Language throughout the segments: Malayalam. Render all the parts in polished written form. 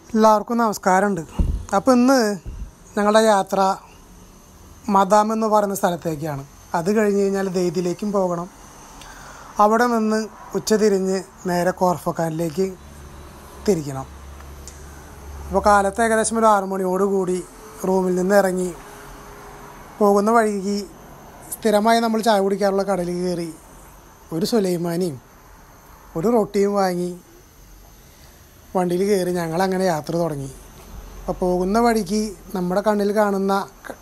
എല്ലാവർക്കും നമസ്കാരമുണ്ട്. അപ്പോൾ ഇന്ന് ഞങ്ങളുടെ യാത്ര മദാം എന്ന് പറയുന്ന സ്ഥലത്തേക്കാണ്. അത് കഴിഞ്ഞ് കഴിഞ്ഞാൽ ദെയ്ദിലേക്കും പോകണം. അവിടെ നിന്ന് ഉച്ചതിരിഞ്ഞ് നേരെ കോർഫക്കാനിലേക്ക് തിരിക്കണം. അപ്പോൾ കാലത്ത് ഏകദേശം ഒരു 6 മണിയോടുകൂടി റൂമിൽ നിന്ന് ഇറങ്ങി പോകുന്ന വഴിക്ക് സ്ഥിരമായി നമ്മൾ ചായ കുടിക്കാറുള്ള കടലിൽ കയറി ഒരു സുലൈമാനിയും ഒരു റൊട്ടിയും വാങ്ങി വണ്ടിയിൽ കയറി ഞങ്ങളങ്ങനെ യാത്ര തുടങ്ങി. അപ്പോൾ പോകുന്ന വഴിക്ക് നമ്മുടെ കണ്ണിൽ കാണുന്ന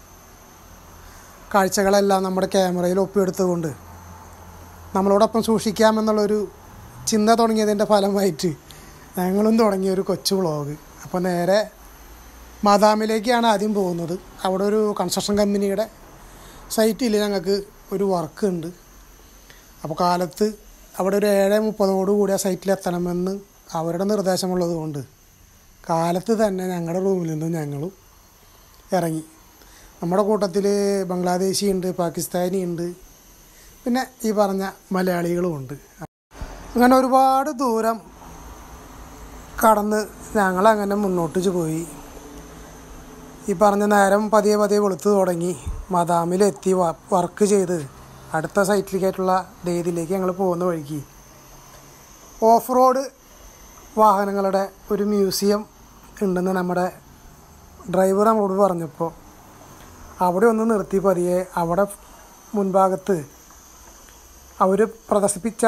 കാഴ്ചകളെല്ലാം നമ്മുടെ ക്യാമറയിൽ ഒപ്പിയെടുത്തുകൊണ്ട് നമ്മളോടൊപ്പം സൂക്ഷിക്കാമെന്നുള്ളൊരു ചിന്ത തുടങ്ങിയതിൻ്റെ ഫലമായിട്ട് ഞങ്ങളും തുടങ്ങിയൊരു കൊച്ചു വ്ളോഗ്. അപ്പോൾ നേരെ മദാമിലേക്കാണ് ആദ്യം പോകുന്നത്. അവിടെ ഒരു കൺസ്ട്രക്ഷൻ കമ്പനിയുടെ സൈറ്റിൽ ഞങ്ങൾക്ക് ഒരു വർക്ക് ഉണ്ട്. അപ്പോൾ കാലത്ത് അവിടെ ഒരു 7:30 ആ സൈറ്റിൽ എത്തണമെന്ന് അവരുടെ നിർദ്ദേശമുള്ളത് കൊണ്ട് കാലത്ത് തന്നെ ഞങ്ങളുടെ റൂമിൽ നിന്നും ഞങ്ങളും ഇറങ്ങി. നമ്മുടെ കൂട്ടത്തിൽ ബംഗ്ലാദേശി ഉണ്ട്, പാകിസ്ഥാനി ഉണ്ട്, പിന്നെ ഈ പറഞ്ഞ മലയാളികളും ഉണ്ട്. അങ്ങനെ ഒരുപാട് ദൂരം കടന്ന് ഞങ്ങളങ്ങനെ മുന്നോട്ട് പോയി. ഈ പറഞ്ഞ നേരം പതിയെ വെളുത്ത് തുടങ്ങി. മദാമിലെത്തി വർക്ക് ചെയ്ത് അടുത്ത സൈറ്റിലേക്കായിട്ടുള്ള ദെയ്ദിലേക്ക് ഞങ്ങൾ പോകുന്ന വഴിക്ക് ഓഫ് റോഡ് വാഹനങ്ങളുടെ ഒരു മ്യൂസിയം ഉണ്ടെന്ന് നമ്മുടെ ഡ്രൈവർ നമ്മളോട് പറഞ്ഞപ്പോൾ അവിടെ ഒന്ന് നിർത്തി പതിയെ അവിടെ മുൻഭാഗത്ത് അവർ പ്രദർശിപ്പിച്ച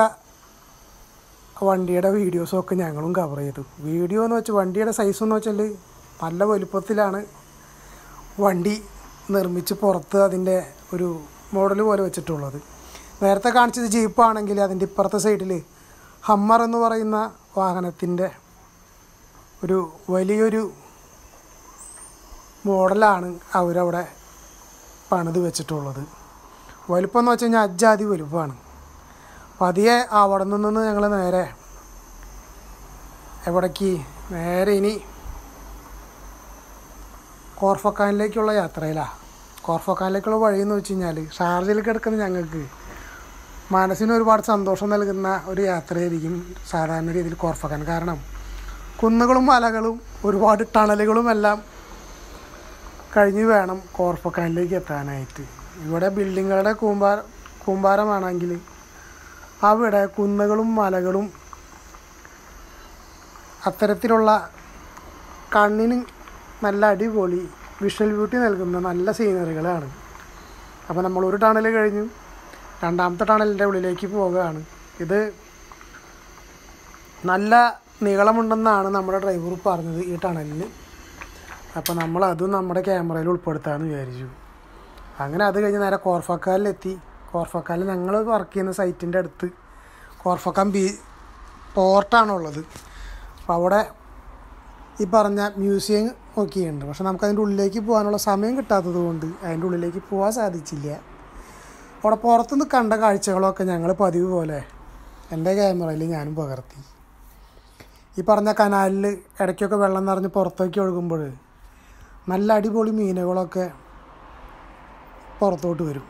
വണ്ടിയുടെ വീഡിയോസൊക്കെ ഞങ്ങളും കവർ ചെയ്തു. വീഡിയോ എന്ന് വെച്ചാൽ വണ്ടിയുടെ സൈസ് എന്ന് വെച്ചാൽ നല്ല വലുപ്പത്തിലാണ് വണ്ടി നിർമ്മിച്ച് പുറത്ത് അതിൻ്റെ ഒരു മോഡൽ പോലെ വെച്ചിട്ടുള്ളത്. നേരത്തെ കാണിച്ചത് ജീപ്പാണെങ്കിൽ അതിൻ്റെ ഇപ്പുറത്തെ സൈഡിൽ ഹമ്മർ എന്ന് പറയുന്ന വാഹനത്തിൻ്റെ ഒരു വലിയൊരു മോഡലാണ് അവരവിടെ പണിത് വെച്ചിട്ടുള്ളത്. വലുപ്പം എന്ന് വെച്ച് കഴിഞ്ഞാൽ അജാതി വലുപ്പമാണ്. പതിയെ അവിടെ നിന്ന് ഞങ്ങൾ നേരെ നേരെ ഇനി കോർഫക്കാനിലേക്കുള്ള യാത്രയിലാണ്. കോർഫക്കാനിലേക്കുള്ള വഴിയെന്ന് വെച്ച് കഴിഞ്ഞാൽ ഷാർജയിൽ കിടക്കുന്ന ഞങ്ങൾക്ക് മനസ്സിന് ഒരുപാട് സന്തോഷം നൽകുന്ന ഒരു യാത്രയായിരിക്കും സാധാരണ രീതിയിൽ കോർഫക്കാൻ. കാരണം കുന്നുകളും മലകളും ഒരുപാട് ടണലുകളും എല്ലാം കഴിഞ്ഞ് വേണം കോർഫക്കാനിലേക്ക് എത്താനായിട്ട്. ഇവിടെ ബിൽഡിങ്ങുകളുടെ കൂമ്പാരമാണെങ്കിൽ അവിടെ കുന്നുകളും മലകളും അത്തരത്തിലുള്ള കണ്ണിന് നല്ല അടിപൊളി വിഷ്വൽ ബ്യൂട്ടി നൽകുന്ന നല്ല സീനറികളാണ്. അപ്പോൾ നമ്മളൊരു ടണൽ കഴിഞ്ഞു, രണ്ടാമത്തെ ടണലിൻ്റെ ഉള്ളിലേക്ക് പോവുകയാണ്. ഇത് നല്ല നീളമുണ്ടെന്നാണ് നമ്മുടെ ഡ്രൈവർ പറഞ്ഞത് ഈ ടണലിന്. അപ്പോൾ നമ്മളതും നമ്മുടെ ക്യാമറയിൽ ഉൾപ്പെടുത്താമെന്ന് വിചാരിച്ചു. അങ്ങനെ അത് കഴിഞ്ഞ് നേരെ കോർഫക്കാനിലെത്തി. കോർഫക്കാനിൽ ഞങ്ങൾ വർക്ക് ചെയ്യുന്ന സൈറ്റിൻ്റെ അടുത്ത് കോർഫക്കാൻ പോർട്ടാണുള്ളത്. അപ്പോൾ അവിടെ ഈ പറഞ്ഞ മ്യൂസിയം നോക്കിയുണ്ട്. പക്ഷെ നമുക്കതിൻ്റെ ഉള്ളിലേക്ക് പോകാനുള്ള സമയം കിട്ടാത്തത് കൊണ്ട് അതിൻ്റെ ഉള്ളിലേക്ക് പോകാൻ സാധിച്ചില്ല. അവിടെ പുറത്തുനിന്ന് കണ്ട കാഴ്ചകളൊക്കെ ഞങ്ങൾ പതിവ് പോലെ എൻ്റെ ക്യാമറയിൽ ഞാനും പകർത്തി. ഈ പറഞ്ഞ കനാലിൽ ഇടയ്ക്കൊക്കെ വെള്ളം നിറഞ്ഞ് പുറത്തേക്ക് ഒഴുകുമ്പോൾ നല്ല അടിപൊളി മീനുകളൊക്കെ പുറത്തോട്ട് വരും.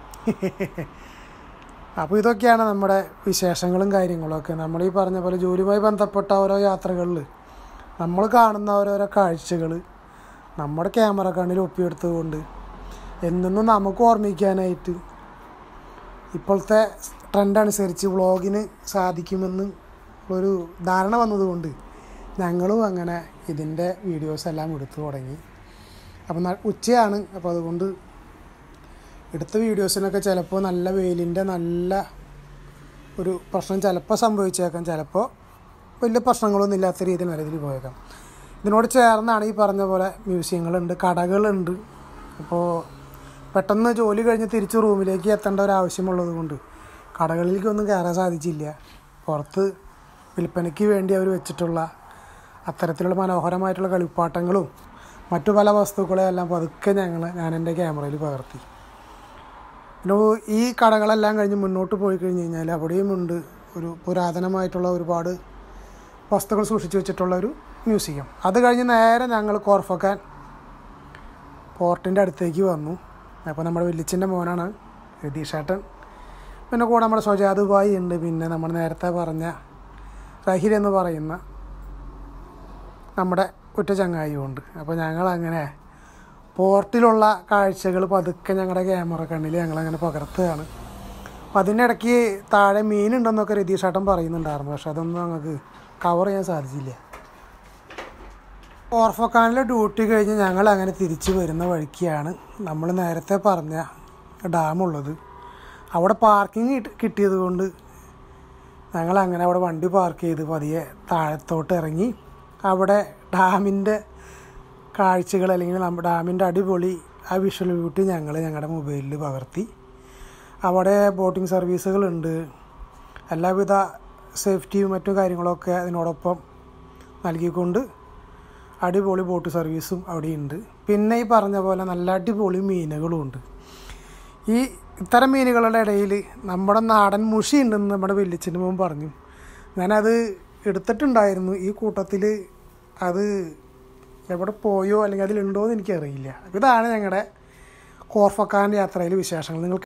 അപ്പോൾ ഇതൊക്കെയാണ് നമ്മുടെ വിശേഷങ്ങളും കാര്യങ്ങളൊക്കെ. നമ്മൾ ഈ പറഞ്ഞ പോലെ ജോലിയുമായി ബന്ധപ്പെട്ട ഓരോ യാത്രകളിൽ നമ്മൾ കാണുന്ന ഓരോരോ കാഴ്ചകൾ നമ്മുടെ ക്യാമറ കണ്ണിൽ ഒപ്പിയെടുത്തുകൊണ്ട് എന്നും നമുക്ക് ഓർമ്മിക്കാനായിട്ട് ഇപ്പോഴത്തെ ട്രെൻഡ് അനുസരിച്ച് വ്ളോഗിന് സാധിക്കുമെന്ന് ഒരു ധാരണ വന്നതുകൊണ്ട് ഞങ്ങളും അങ്ങനെ ഇതിൻ്റെ വീഡിയോസെല്ലാം എടുത്തു തുടങ്ങി. അപ്പം ഉച്ചയാണ്. അപ്പോൾ അതുകൊണ്ട് എടുത്ത വീഡിയോസിനൊക്കെ ചിലപ്പോൾ നല്ല വെയിലിൻ്റെ നല്ല ഒരു പ്രശ്നം ചിലപ്പോൾ സംഭവിച്ചേക്കാം, ചിലപ്പോൾ വലിയ പ്രശ്നങ്ങളൊന്നും ഇല്ലാത്ത രീതിയിൽ നല്ല രീതിയിൽ പോയേക്കാം. ഇതിനോട് ചേർന്നാണ് ഈ പറഞ്ഞ പോലെ മ്യൂസിയങ്ങളുണ്ട്, കടകളുണ്ട്. അപ്പോൾ പെട്ടെന്ന് ജോലി കഴിഞ്ഞ് തിരിച്ച് റൂമിലേക്ക് എത്തേണ്ട ഒരാവശ്യമുള്ളത് കൊണ്ട് കടകളിലേക്കൊന്നും കയറാൻ സാധിച്ചില്ല. പുറത്ത് വിൽപ്പനയ്ക്ക് വേണ്ടി അവർ വെച്ചിട്ടുള്ള അത്തരത്തിലുള്ള മനോഹരമായിട്ടുള്ള കളിപ്പാട്ടങ്ങളും മറ്റു പല വസ്തുക്കളെല്ലാം പതുക്കെ ഞാൻ എൻ്റെ ക്യാമറയിൽ പകർത്തി. പിന്നെ ഈ കടകളെല്ലാം കഴിഞ്ഞ് മുന്നോട്ട് പോയി കഴിഞ്ഞ് കഴിഞ്ഞാൽ അവിടെയുമുണ്ട് ഒരു പുരാതനമായിട്ടുള്ള ഒരുപാട് വസ്തുക്കൾ സൂക്ഷിച്ചു വെച്ചിട്ടുള്ള ഒരു മ്യൂസിയം. അത് കഴിഞ്ഞ് നേരെ ഞങ്ങൾ കോർഫക്കാൻ പോർട്ടിൻ്റെ അടുത്തേക്ക് വന്നു. അപ്പോൾ നമ്മുടെ വലിയച്ഛൻ്റെ മോനാണ് രതീഷേട്ടൻ, പിന്നെ കൂടെ നമ്മുടെ സൊജാദ് ഭായി ഉണ്ട്, പിന്നെ നമ്മൾ നേരത്തെ പറഞ്ഞ റഹിൽ എന്ന് പറയുന്ന നമ്മുടെ ഒറ്റ ചങ്ങായിയുമുണ്ട്. അപ്പോൾ ഞങ്ങളങ്ങനെ പോർട്ടിലുള്ള കാഴ്ചകൾ പതുക്കെ ഞങ്ങളുടെ ക്യാമറ കണ്ണിൽ ഞങ്ങളങ്ങനെ പകർത്തുകയാണ്. അപ്പം അതിനിടയ്ക്ക് താഴെ മീനുണ്ടെന്നൊക്കെ രതീഷേട്ടൻ പറയുന്നുണ്ടായിരുന്നു. പക്ഷെ അതൊന്നും ഞങ്ങൾക്ക് കവർ ചെയ്യാൻ സാധിച്ചില്ല. ഓർഫക്കാനിലെ ഡ്യൂട്ടി കഴിഞ്ഞ് ഞങ്ങൾ അങ്ങനെ തിരിച്ച് വരുന്ന വഴിക്കാണ് നമ്മൾ നേരത്തെ പറഞ്ഞ ഡാമുള്ളത്. അവിടെ പാർക്കിംഗ് കിട്ടിയത് കൊണ്ട് ഞങ്ങളങ്ങനെ അവിടെ വണ്ടി പാർക്ക് ചെയ്ത് പതിയെ താഴത്തോട്ട് ഇറങ്ങി അവിടെ ഡാമിൻ്റെ കാഴ്ചകൾ അല്ലെങ്കിൽ നമ്മുടെ ഡാമിൻ്റെ അടിപൊളി ആ വിഷ്വൽ ബ്യൂട്ടി ഞങ്ങളുടെ മൊബൈലിൽ പകർത്തി. അവിടെ ബോട്ടിംഗ് സർവീസുകളുണ്ട്, എല്ലാവിധ സേഫ്റ്റിയും മറ്റു കാര്യങ്ങളൊക്കെ അതിനോടൊപ്പം നൽകിക്കൊണ്ട് അടിപൊളി ബോട്ട് സർവീസും അവിടെയുണ്ട്. പിന്നെ ഈ പറഞ്ഞ പോലെ നല്ല അടിപൊളി മീനുകളും ഉണ്ട്. ഇത്തരം മീനുകളുടെ ഇടയിൽ നമ്മുടെ നാടൻ മുഷി ഉണ്ടെന്ന് നമ്മുടെ വെല്ലിച്ചൻ്റെ മോൻ പറഞ്ഞു. ഞാനത് എടുത്തിട്ടുണ്ടായിരുന്നു. ഈ കൂട്ടത്തിൽ അത് എവിടെ പോയോ അല്ലെങ്കിൽ അതിലുണ്ടോ എന്ന് എനിക്കറിയില്ല. ഇതാണ് ഞങ്ങളുടെ കോർഫക്കാൻ യാത്രയിലെ വിശേഷങ്ങൾ. നിങ്ങൾക്ക്